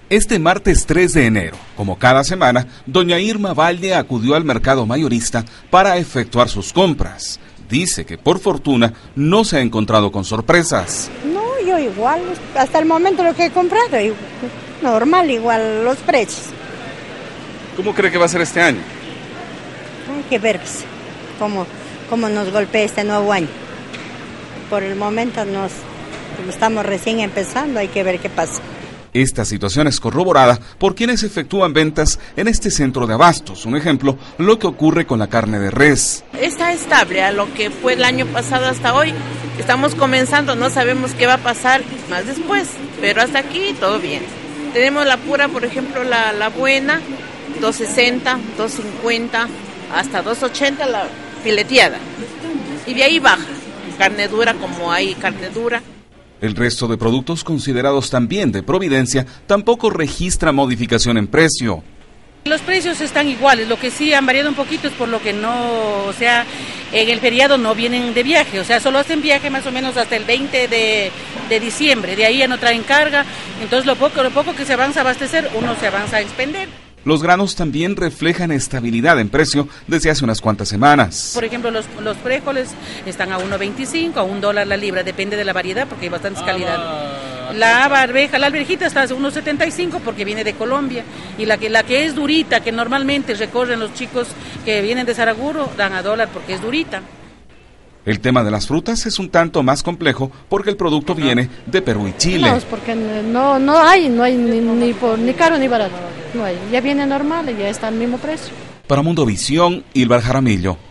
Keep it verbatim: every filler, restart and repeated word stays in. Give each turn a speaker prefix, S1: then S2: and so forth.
S1: Este martes tres de enero, como cada semana, doña Irma Valde acudió al mercado mayorista para efectuar sus compras. Dice que por fortuna no se ha encontrado con sorpresas.
S2: No, yo igual, hasta el momento lo que he comprado, normal, igual los precios.
S1: ¿Cómo cree que va a ser este año?
S2: Hay que ver pues, cómo, cómo nos golpea este nuevo año. Por el momento nos, estamos recién empezando, hay que ver qué pasa.
S1: Esta situación es corroborada por quienes efectúan ventas en este centro de abastos. Un ejemplo, lo que ocurre con la carne de res.
S3: Está estable a lo que fue el año pasado hasta hoy. Estamos comenzando, no sabemos qué va a pasar más después, pero hasta aquí todo bien. Tenemos la pura, por ejemplo, la, la buena, dos sesenta, dos cincuenta, hasta dos ochenta la fileteada. Y de ahí baja, carne dura como hay carne dura.
S1: El resto de productos considerados también de Providencia tampoco registra modificación en precio.
S4: Los precios están iguales, lo que sí han variado un poquito es por lo que no, o sea, en el feriado no vienen de viaje, o sea, solo hacen viaje más o menos hasta el veinte de diciembre, de ahí ya no traen carga, entonces lo poco, lo poco que se avanza a abastecer, uno se avanza a expender.
S1: Los granos también reflejan estabilidad en precio desde hace unas cuantas semanas.
S4: Por ejemplo, los, los frijoles están a uno veinticinco, a un dólar la libra, depende de la variedad porque hay bastantes calidades. La arveja, la alverjita está a uno setenta y cinco porque viene de Colombia y la que, la que es durita, que normalmente recorren los chicos que vienen de Saraguro, dan a dólar porque es durita.
S1: El tema de las frutas es un tanto más complejo porque el producto viene de Perú y Chile.
S5: No, porque no, no hay, no hay ni, ni, por, ni caro ni barato. No hay. Ya viene normal y ya está al mismo precio.
S1: Para Mundo Visión, Ilvar Jaramillo.